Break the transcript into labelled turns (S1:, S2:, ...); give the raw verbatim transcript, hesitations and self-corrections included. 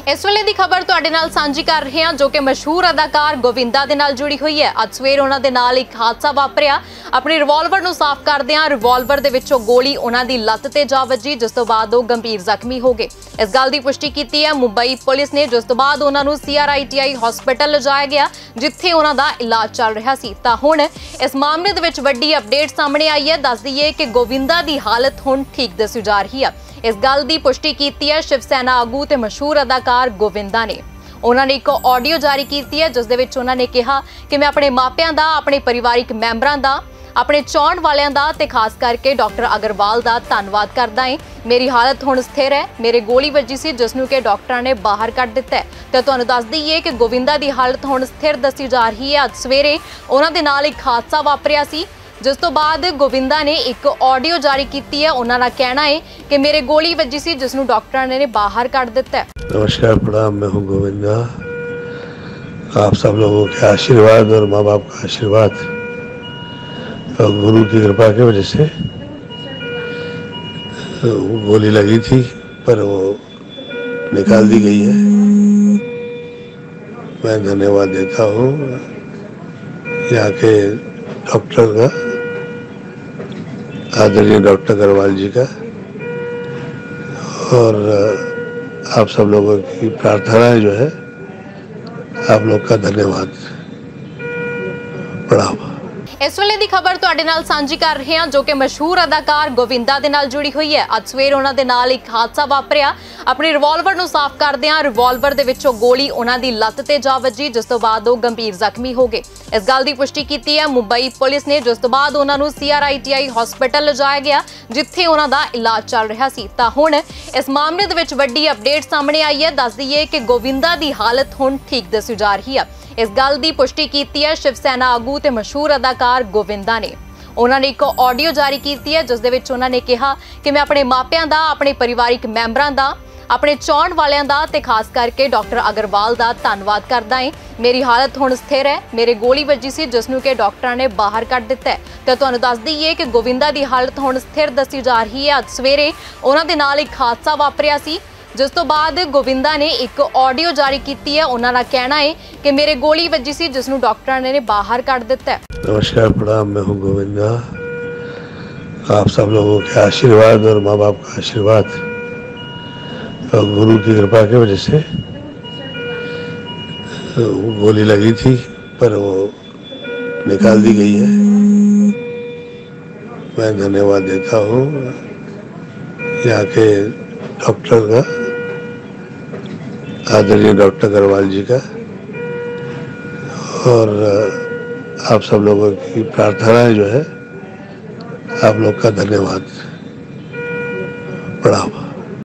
S1: इस वेले की खबर तुहाडे नाल सांझी कर रहे हैं जो कि मशहूर अदाकार गोविंदा दे नाल जुड़ी हुई है। अज सवेर उन्हां दे नाल एक हादसा वापरिया। अपनी रिवॉल्वर नूं साफ करदिआं रिवॉल्वर दे विचों गोली उन्हां दी लत्त ते जा वजी, जिस तो बाद वो गंभीर जख्मी हो गए। इस गल की पुष्टि की है मुंबई पुलिस ने, जिस तो बाद उन्हां नूं C R I T I hospital लिजाया गया जिथे उन्हां दा इलाज चल रहा सी। तां हुण इस मामले दे विच वड्डी अपडेट सामने आई है। दस दईए कि गोविंदा दी हालत हुण ठीक दसी जा रही है। इस गल की पुष्टि की है शिव सेना आगू ते मशहूर अदाकार गोविंदा ने। उन्होंने एक ऑडियो जारी की है जिस दे विच उन्होंने कहा कि मैं अपने मापियां दा, अपने परिवारिक मैंबरां दा, अपने चाहण वालियां दा ते खास करके डॉक्टर अग्रवाल दा धन्नवाद करदा है। मेरी हालत हुण स्थिर है। मेरे गोली वजी सी जिसनूं कि डॉक्टरां ने बाहर कढ दिता है। तो तुहानूं दस दईए कि गोविंदा दी हालत हुण स्थिर दसी जा रही है। अज सवेरे उन्हां दे नाल एक हादसा वापरिया सी जिस तो बाद गोविंदा ने एक ऑडियो जारी की है। उन्होंने कहना है कि मेरे गोली वजी सी जिसनूं डॉक्टरां ने बाहर कढ दिता है।
S2: नमस्कार, प्रणाम। मैं हूं गोविंदा। आप सब लोगों के आशीर्वाद और माँ बाप का आशीर्वाद और गुरु की कृपा की वजह से गोली लगी थी पर वो निकाल दी गई है। मैं धन्यवाद देता हूँ यहाँ के डॉक्टर का, आदरणीय डॉक्टर अग्रवाल जी का, और आप सब लोगों की प्रार्थनाएं जो है, आप लोग का धन्यवाद। प्रणाम।
S1: इस वेले की खबर तुहाडे नाल सांझी कर रहे हैं जो कि मशहूर अदाकार गोविंदा दे नाल जुड़ी हुई है। अज सवेर उन्हां दे नाल एक हादसा वापरिया। अपनी रिवॉल्वर नूं साफ करदिआं रिवॉल्वर दे विचों गोली उन्हां दी लत्त ते जा वजी, जिस तो बाद वो गंभीर जख्मी हो गए। इस गल की पुष्टि की है मुंबई पुलिस ने, जिस तो बाद उन्हां नूं C R I T I hospital लिजाया गया जिथे उन्हां दा इलाज चल रहा सी। तां हुण इस मामले दे विच वड्डी अपडेट सामने आई है। दस दईए कि गोविंदा दी हालत हुण ठीक दसी जा रही है। इस गल की पुष्टि की है शिव सेना आगू ते मशहूर अदाकार गोविंदा ने। उन्होंने एक ऑडियो जारी की है जिस दे विच उन्होंने कहा कि मैं अपने मापियां दा, अपने परिवारिक मैंबरां दा, अपने चाहण वालियां दा ते खास करके डॉक्टर अग्रवाल दा धन्नवाद करदा है। मेरी हालत हुण स्थिर है। मेरे गोली वजी सी जिसनूं कि डॉक्टरां ने बाहर कढ दिता है। तो तुहानूं दस दईए कि गोविंदा दी हालत हुण स्थिर दसी जा रही है। अज सवेरे उन्हां दे नाल एक हादसा वापरिया सी जिस तो बाद गोविंदा ने एक ऑडियो जारी की है। उन्होंने कहना है कि मेरे गोली वजी सी जिसनूं डॉक्टरां ने बाहर कढ दिता है।
S2: नमस्कार, प्रणाम। मैं हूं गोविंदा। आप सब लोगों के आशीर्वाद और माँ बाप का आशीर्वाद और गुरु की कृपा की वजह से गोली लगी थी पर वो निकाल दी गई है। मैं धन्यवाद देता हूँ यहाँ के डॉक्टर का, आदरणीय डॉक्टर अग्रवाल जी का, और आप सब लोगों की प्रार्थनाएं जो है, आप लोग का धन्यवाद। प्रणाम।